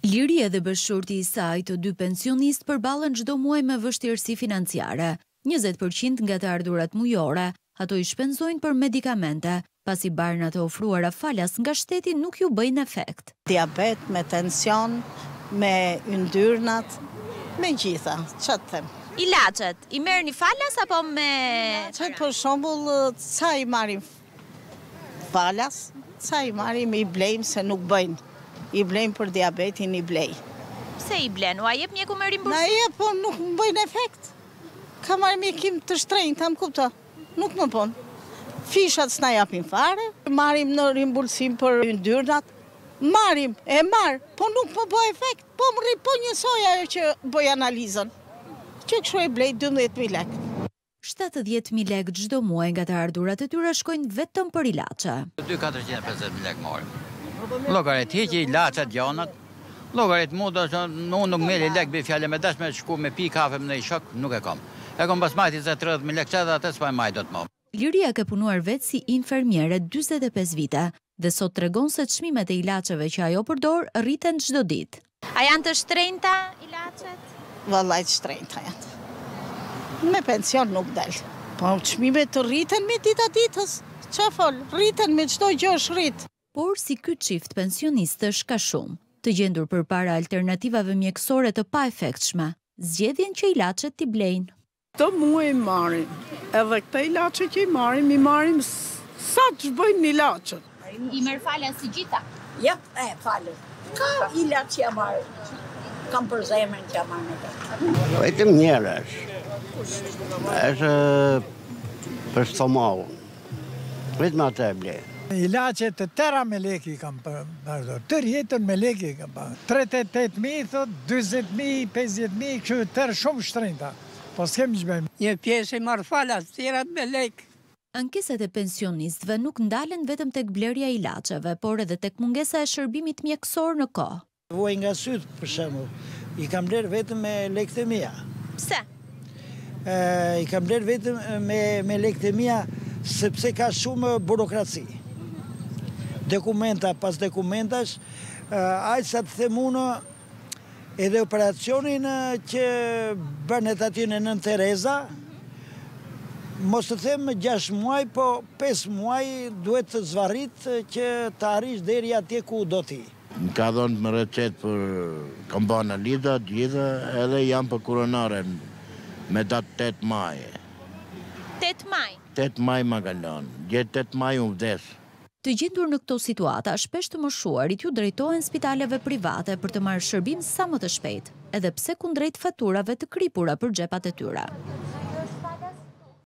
Liria dhe bashkëshorti i saj, të dy pensionistë, përballen çdo muaj me vështirësi financiare. 20% nga të ardhurat mujore ato i shpenzojnë për medikamente, pasi barnat e ofruara falas nga shteti nuk ju bëjnë efekt. Diabet, me tension, me yndyrnat, me gjitha, ç'të them. Ilaçet, i merrni falas apo me... Ilaçet për shembull, ca i marrim falas, ca i marrim i blejmë se nuk bëjnë. I blejmë për diabetin, i blej. Pse i blen? U a jep mjeku me rimbursë? Na jep, po nuk më bëjnë efekt. Ka marrë mjekim të shtrenjtë, më kupto. Nuk më pon. Fishat s'na japin fare, marrim në rimbursim për yndyrnat. Marrim, e marr, po nuk më bëj efekt. Po njësoj ajo që bëj analizën. Që kështu e blej 12.000 lekë. 70.000 lekë çdo muaj nga të ardhurat e tyre shkojnë vetëm për ilaçe. 450.000 lekë marrim. Llogarit hiqi, ilaçet, gjanat. Llogarit mu do të unë nuk merri lekë bëj fjalë me dash me shku me pi kafe me një shok, nuk e kam. E kam pas majti se 30.000 lekë çada atë s'pa maj dot më. Liria ka punuar vetë si infermiere 45 vite dhe sot tregon se çmimet e ilaçeve që ajo përdor rriten çdo ditë. A janë të shtrenjta ilaçet? Vallaj të shtrenjta janë. Me pension nuk del. Po çmimet të rriten me dita ditës. Ç'a fol, rriten me çdo gjë rrit. Por si ky çift pensionistësh ka shumë, të gjendur përpara alternativave mjekësore të paefektshme, zgjedhjen që ilaçet t'i blejnë. Këto muaj marrim, edhe këta ilaçe që i marrim sa që bëjnë ilaçet. I merr falas si gjitha? Ja, falas. Ka ilaç që ja marr. Kam për zemrën që ja marr me të. Vetëm njëra është për stomakun. Vetëm atë e blej. Ilaçet të tëra me lekë i kam përdor, tërë jetën me lekë i kam përdor. 38.000, thot, 20.000, 50.000, kështu tërë shumë shtrenjta. Po s'kem që bëjmë. Një pjesë i marr falas, tjerat me lekë. Ankesat e pensionistëve nuk ndalen vetëm tek blerja e ilaçeve, por edhe tek mungesa e shërbimit mjekësor në kohë. Vuaj nga syt, për shembull, i kam bler vetëm me lektemia. Pse? I kam bler vetëm me lektemia sepse ka shumë burokraci. Dokumenta pas dokumentash, aq sa të them unë, edhe operacionin që bënet aty në Nën Tereza, mos të them 6 muaj, po 5 muaj duhet të zvarrit që të arrish deri atje ku do ti. Më ka dhënë më recet për kampana lidha, gjitha, edhe jam për koronaren me datë 8 maj. 8 maj? 8 maj ma ka lënë, gjetë 8 maj unë vdes. Të gjendur në këto situata, shpesh të moshuarit ju drejtohen spitaleve private për të marrë shërbim sa më të shpejt, edhe pse kundrejt faturave të kripura për xhepat e tyre.